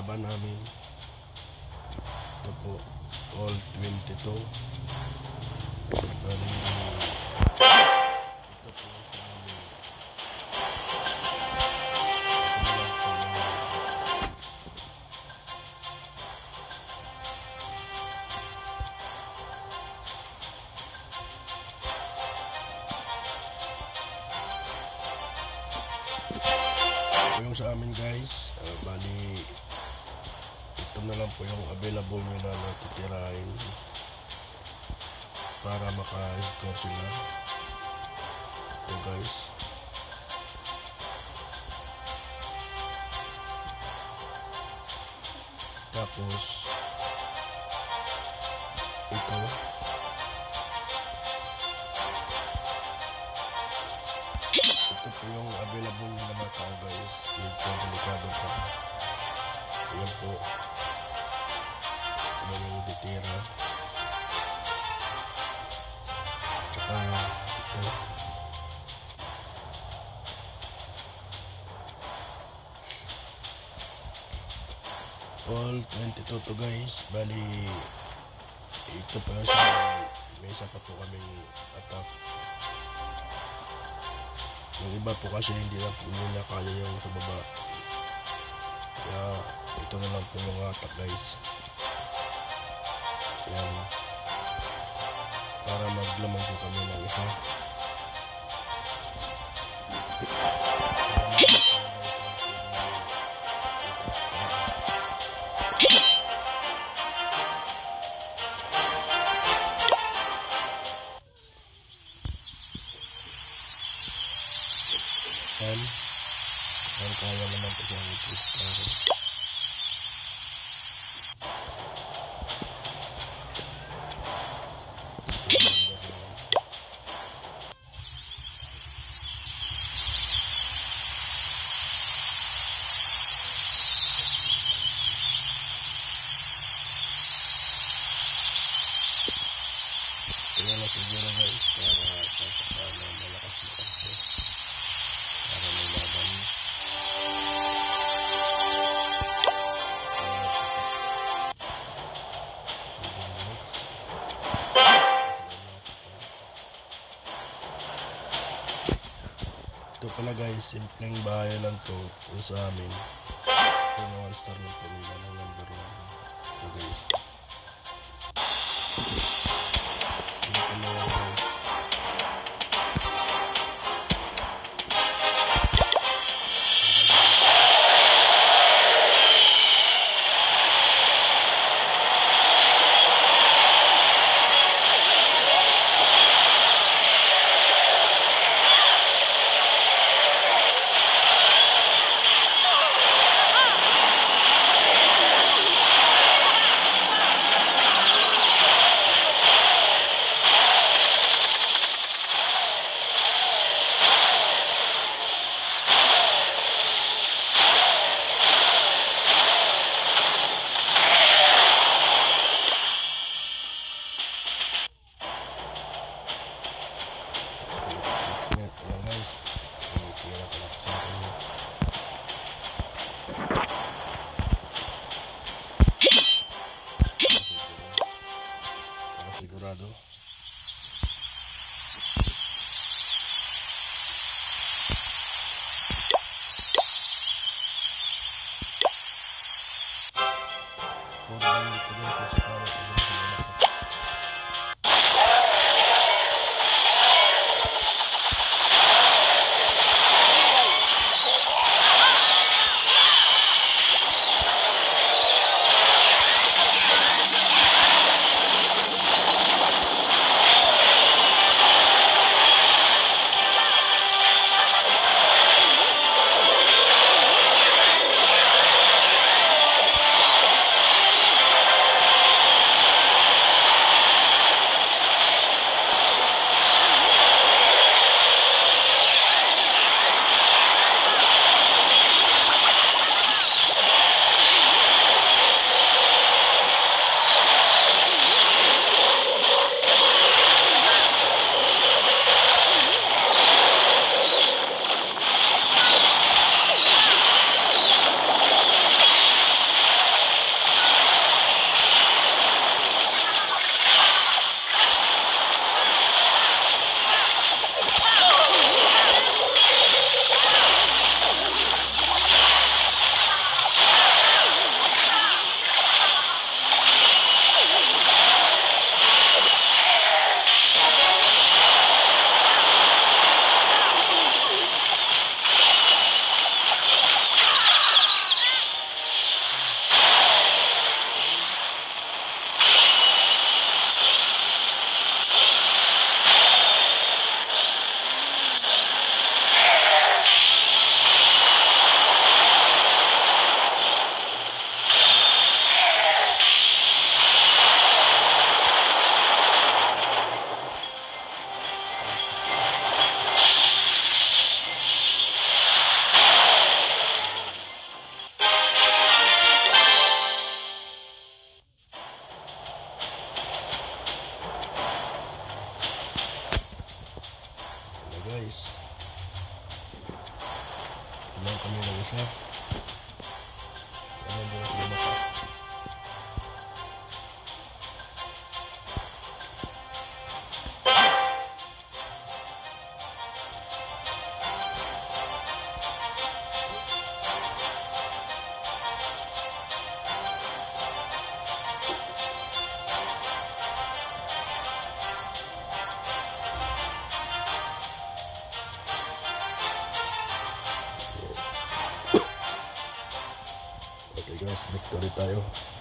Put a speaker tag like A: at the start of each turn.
A: laban namin. Ito po, all 22. Bali, ito po yung sa amin. Ito yung sa amin guys. Bali, ito na lang po yung available nila na titirahin para maka-score sila. So guys, tapos ito po yung available nila mga tao guys. Medyo delikado pa. Ayan po, yan yung titira. Tsaka ito, all 22 to guys. Bali, ito pa sa amin. May isa pa po kaming attack. Yung iba po kasi hindi na po nila kaya yung sa baba. Kaya ito na lang po yung attack guys. Yan, para maglaman po kami ng isa. Yan kaya naman po siya ng kaya na siguro guys, para malakas na kasi para may laban. Ito pala guys, simpleng bahay lang to yung sa amin. Yung 1 star lang po nila ng number 1. Ito guys, ito pala yan guys. Sigurado. lang kami ng isa. Sana hindi na sila maka. Yes. Okay guys, victory tayo.